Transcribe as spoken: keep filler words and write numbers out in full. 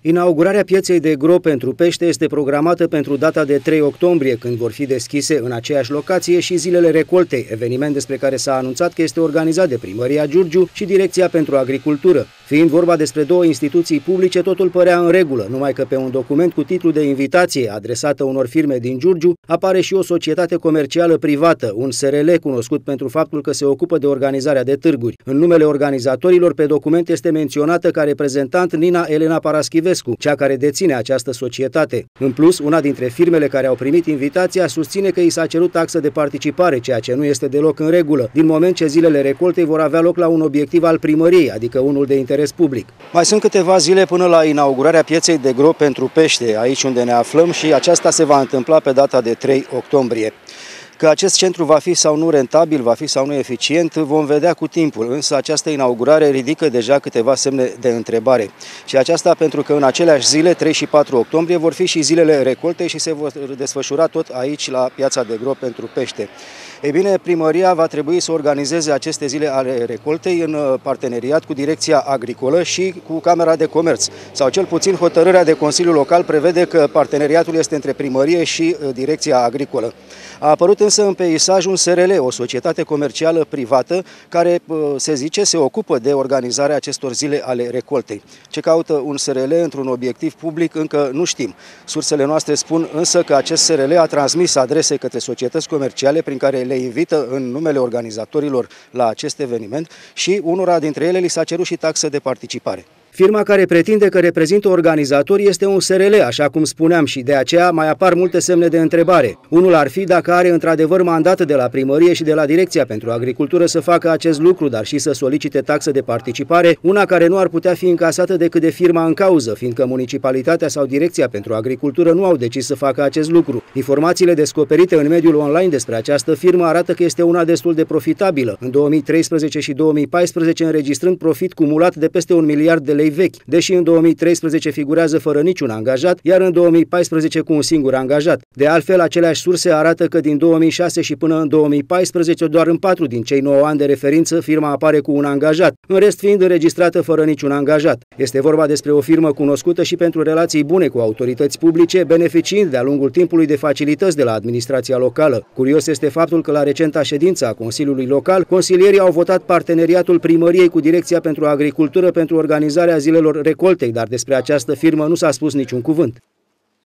Inaugurarea pieței de gro pentru pește este programată pentru data de trei octombrie, când vor fi deschise în aceeași locație și zilele recoltei, eveniment despre care s-a anunțat că este organizat de Primăria Giurgiu și Direcția pentru Agricultură. Fiind vorba despre două instituții publice, totul părea în regulă, numai că pe un document cu titlu de invitație adresată unor firme din Giurgiu apare și o societate comercială privată, un S R L cunoscut pentru faptul că se ocupă de organizarea de târguri. În numele organizatorilor pe document este menționată ca reprezentant Nina Elena Paraschivescu, cea care deține această societate. În plus, una dintre firmele care au primit invitația susține că i s-a cerut taxă de participare, ceea ce nu este deloc în regulă, din moment ce zilele recoltei vor avea loc la un obiectiv al primăriei, adică unul de interes public. Mai sunt câteva zile până la inaugurarea pieței de gro pentru pește, aici unde ne aflăm, și aceasta se va întâmpla pe data de trei octombrie. Că acest centru va fi sau nu rentabil, va fi sau nu eficient, vom vedea cu timpul, însă această inaugurare ridică deja câteva semne de întrebare. Și aceasta pentru că în aceleași zile, trei și patru octombrie, vor fi și zilele recoltei și se vor desfășura tot aici la piața de gro pentru pește. Ei bine, primăria va trebui să organizeze aceste zile ale recoltei în parteneriat cu Direcția Agricolă și cu Camera de Comerț. Sau cel puțin hotărârea de Consiliu Local prevede că parteneriatul este între primărie și Direcția Agricolă. A apărut însă în peisaj un S R L, o societate comercială privată, care, se zice, se ocupă de organizarea acestor zile ale recoltei. Ce caută un S R L într-un obiectiv public încă nu știm. Sursele noastre spun însă că acest S R L a transmis adrese către societăți comerciale prin care le invită în numele organizatorilor la acest eveniment și unora dintre ele li s-a cerut și taxă de participare. Firma care pretinde că reprezintă organizatori este un S R L, așa cum spuneam, și de aceea mai apar multe semne de întrebare. Unul ar fi dacă are într-adevăr mandat de la primărie și de la Direcția pentru Agricultură să facă acest lucru, dar și să solicite taxă de participare, una care nu ar putea fi încasată decât de firma în cauză, fiindcă municipalitatea sau Direcția pentru Agricultură nu au decis să facă acest lucru. Informațiile descoperite în mediul online despre această firmă arată că este una destul de profitabilă, în două mii treisprezece și două mii paisprezece înregistrând profit cumulat de peste un miliard de lei vechi, deși în două mii treisprezece figurează fără niciun angajat, iar în două mii paisprezece cu un singur angajat. De altfel, aceleași surse arată că din două mii șase și până în două mii paisprezece, doar în patru din cei nouă ani de referință, firma apare cu un angajat, în rest fiind înregistrată fără niciun angajat. Este vorba despre o firmă cunoscută și pentru relații bune cu autorități publice, beneficiind de-a lungul timpului de facilități de la administrația locală. Curios este faptul că la recenta ședință a Consiliului Local, consilierii au votat parteneriatul primăriei cu Direcția pentru Agricultură pentru organizarea zilelor recoltei, dar despre această firmă nu s-a spus niciun cuvânt.